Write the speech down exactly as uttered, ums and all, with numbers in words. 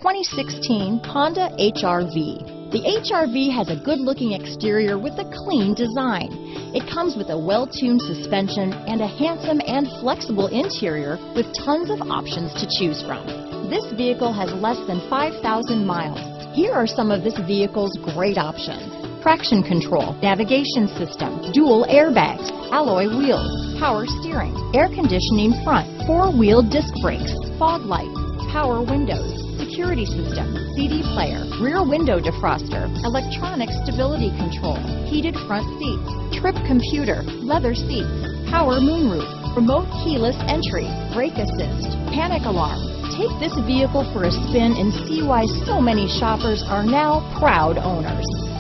twenty sixteen Honda H R V. The H R V has a good-looking exterior with a clean design. It comes with a well-tuned suspension and a handsome and flexible interior with tons of options to choose from. This vehicle has less than five thousand miles. Here are some of this vehicle's great options: traction control, navigation system, dual airbags, alloy wheels, power steering, air conditioning front, four-wheel disc brakes, fog lights, power windows, security system, C D player, rear window defroster, electronic stability control, heated front seats, trip computer, leather seats, power moonroof, remote keyless entry, brake assist, panic alarm. Take this vehicle for a spin and see why so many shoppers are now proud owners.